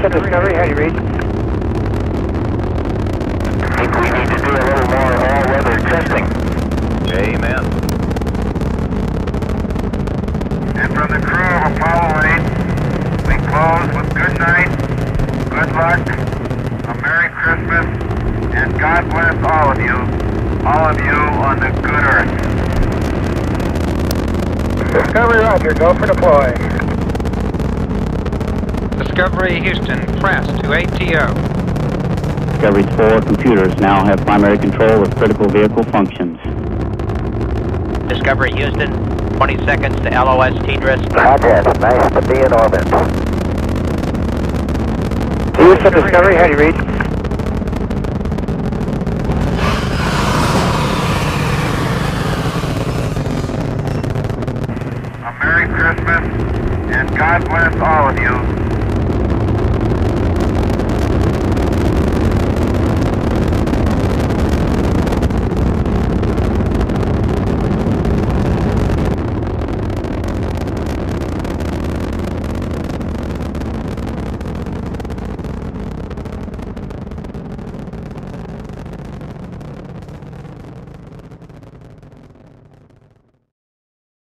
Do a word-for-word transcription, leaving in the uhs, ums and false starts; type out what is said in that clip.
Houston Discovery, how do you read? I think we need to do a little more all-weather testing. Amen. And from the crew of Apollo eight, we close with good night, good luck, a Merry Christmas, and God bless all of you, all of you on the good Earth. Discovery, roger, go for deploy. Discovery Houston, press to A T O. Discovery's four computers now have primary control of critical vehicle functions. Discovery Houston, twenty seconds to L O S T-Dris. Contact, nice to be in orbit. Houston Discovery, how do you read? A Merry Christmas, and God bless all of you,